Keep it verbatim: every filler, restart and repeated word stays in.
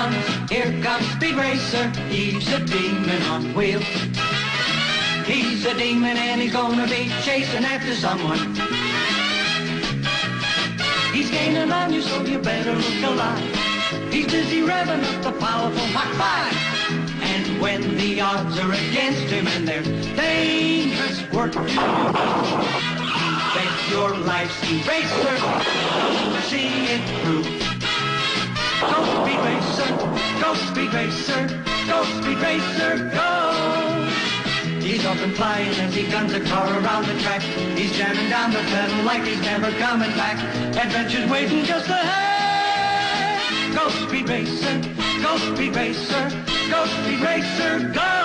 comes, here comes Speed Racer. He's a demon on wheels. He's a demon and he's gonna be chasing after someone. He's gaining on you, so you better look alive. He's busy revving up the powerful Mach five. And when the odds are against him and there's dangerous work to do, bet your life's Speed Racer, see it through. Go Speed Racer, go Speed Racer, go Speed Racer, go! He's up and flying as he guns a car around the track. He's jamming down the pedal like he's never coming back. Adventure's waiting just ahead. Go Speed Racer, go Speed Racer, go Speed Racer, go!